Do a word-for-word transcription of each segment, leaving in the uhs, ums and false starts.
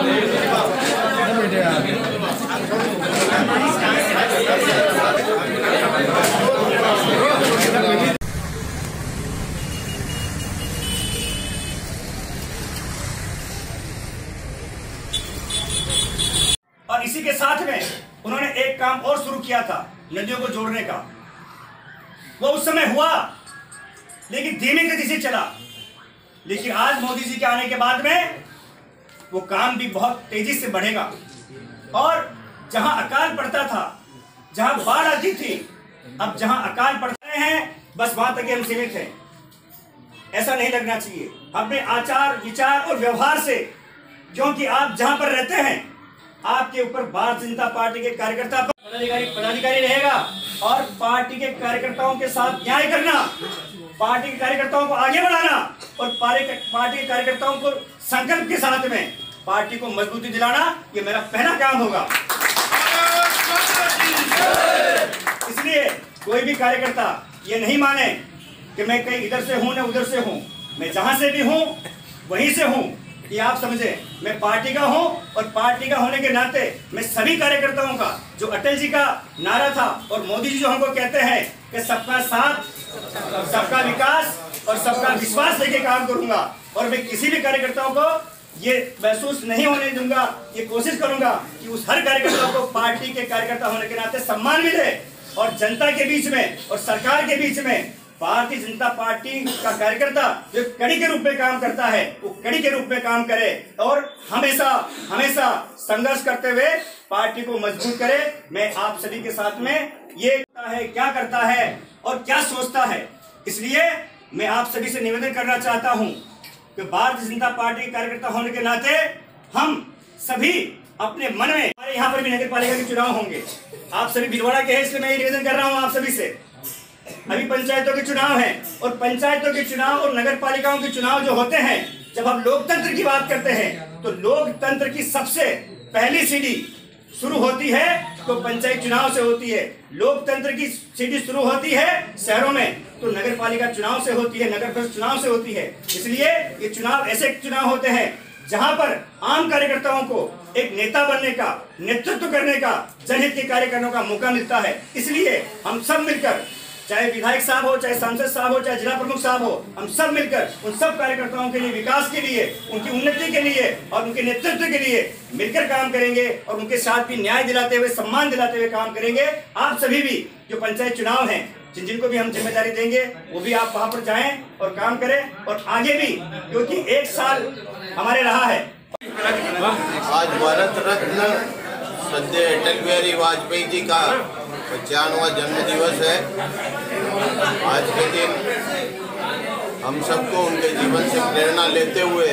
और इसी के साथ में उन्होंने एक काम और शुरू किया था, नदियों को जोड़ने का। वो उस समय हुआ लेकिन धीमी गति से चला, लेकिन आज मोदी जी के आने के बाद में वो काम भी बहुत तेजी से बढ़ेगा। और जहां अकाल पड़ता था, जहां बाढ़ आती थी, अब जहां अकाल पड़ रहे हैं बस वहां तक हम सीमित हैं। ऐसा नहीं लगना चाहिए अपने आचार विचार और व्यवहार से, क्योंकि आप जहां पर रहते हैं आपके ऊपर भारतीय जनता पार्टी के कार्यकर्ता पदाधिकारी पदाधिकारी रहेगा और पार्टी के कार्यकर्ताओं के साथ न्याय करना, पार्टी के कार्यकर्ताओं को आगे बढ़ाना और पार्टी के कार्यकर्ताओं को संकल्प के साथ में पार्टी को मजबूती दिलाना, ये मेरा पहला काम होगा। इसलिए कोई भी कार्यकर्ता ये नहीं माने कि मैं कहीं इधर से हूं ना उधर से हूं, मैं जहां से भी हूं वहीं से हूं। ये आप समझे, मैं पार्टी का हूं और पार्टी का होने के नाते मैं सभी कार्यकर्ताओं का, जो अटल जी का नारा था और मोदी जी जो हमको कहते हैं कि सबका साथ, सबका विकास और सबका विश्वास लेके काम करूंगा, और मैं किसी भी कार्यकर्ताओं को ये महसूस नहीं होने दूंगा, ये कोशिश करूंगा कि उस हर कार्यकर्ता को पार्टी के कार्यकर्ता होने के नाते सम्मान मिले और जनता के बीच में और सरकार के बीच में भारतीय जनता पार्टी का कार्यकर्ता जो कड़ी के रूप में काम करता है वो कड़ी के रूप में काम करे और हमेशा हमेशा संघर्ष करते हुए पार्टी को मजबूत करे। मैं आप सभी के साथ में ये करता है, क्या करता है और क्या सोचता है, इसलिए मैं आप सभी से निवेदन करना चाहता हूं कि भारतीय जनता पार्टी के कार्यकर्ता होने के नाते हम सभी अपने मन में, हमारे यहाँ पर भी नगर पालिका के चुनाव होंगे, आप सभी भीलवाड़ा के हैं, इसलिए मैं निवेदन कर रहा हूँ आप सभी से। अभी पंचायतों के चुनाव हैं और पंचायतों के चुनाव और नगर पालिकाओं के चुनाव जो होते हैं, जब हम लोकतंत्र की बात करते हैं तो लोकतंत्र की सबसे पहली सीढ़ी शुरू होती है तो पंचायत चुनाव से होती है। लोकतंत्र की सीढ़ी शुरू होती है शहरों में तो नगर पालिका चुनाव से होती है, नगर परिषद चुनाव से होती है। इसलिए ये चुनाव ऐसे चुनाव होते हैं जहां पर आम कार्यकर्ताओं को एक नेता बनने का, नेतृत्व करने का, जनहित के कार्य करने का मौका मिलता है। इसलिए हम सब मिलकर, चाहे विधायक साहब हो, चाहे सांसद साहब हो, चाहे जिला प्रमुख साहब हो, हम सब मिलकर उन सब कार्यकर्ताओं के लिए, विकास के लिए, उनकी उन्नति के लिए और उनके नेतृत्व के लिए मिलकर काम करेंगे और उनके साथ भी न्याय दिलाते हुए, सम्मान दिलाते हुए काम करेंगे। आप सभी भी जो पंचायत चुनाव हैं, जिन जिनको भी हम जिम्मेदारी देंगे वो भी आप वहां पर जाएं और काम करें और आगे भी, क्योंकि एक साल हमारे रहा है। आज भारत रत्न श्रद्धेय अटल बिहारी वाजपेयी जी का पचानवा जन्म दिवस है। आज के दिन हम सबको उनके जीवन से प्रेरणा लेते हुए,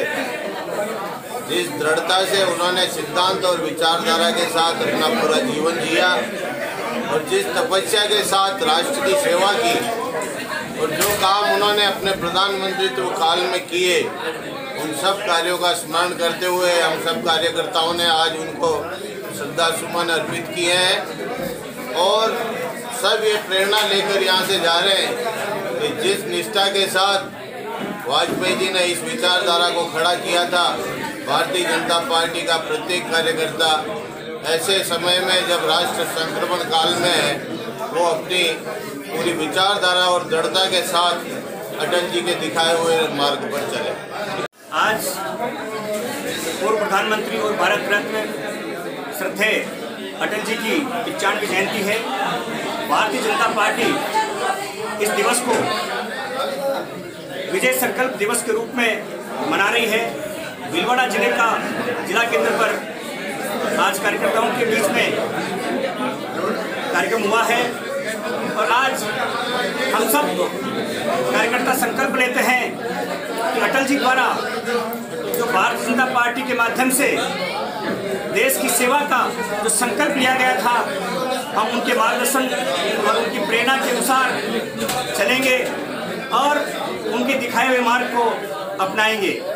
जिस दृढ़ता से उन्होंने सिद्धांत और विचारधारा के साथ अपना पूरा जीवन जिया और जिस तपस्या के साथ राष्ट्र की सेवा की और जो काम उन्होंने अपने प्रधानमंत्रित्व काल में किए, उन सब कार्यों का स्मरण करते हुए हम सब कार्यकर्ताओं ने आज उनको श्रद्धा सुमन अर्पित किए हैं और सब ये प्रेरणा लेकर यहाँ से जा रहे हैं कि जिस निष्ठा के साथ वाजपेयी जी ने इस विचारधारा को खड़ा किया था, भारतीय जनता पार्टी का प्रत्येक कार्यकर्ता ऐसे समय में जब राष्ट्र संक्रमण काल में है, वो अपनी पूरी विचारधारा और दृढ़ता के साथ अटल जी के दिखाए हुए मार्ग पर चले। आज पूर्व प्रधानमंत्री और भारत रत्न श्रद्धेय अटल जी की पचानवी जयंती है। भारतीय जनता पार्टी इस दिवस को विजय संकल्प दिवस के रूप में मना रही है। भीलवाड़ा जिले का जिला केंद्र पर आज कार्यकर्ताओं के बीच में कार्यक्रम हुआ है और आज हम सब कार्यकर्ता संकल्प लेते हैं कि अटल जी द्वारा जो भारतीय जनता पार्टी के माध्यम से देश की सेवा का जो संकल्प लिया गया था, हम उनके मार्गदर्शन और उनकी प्रेरणा के अनुसार चलेंगे और उनके दिखाए हुए मार्ग को अपनाएंगे।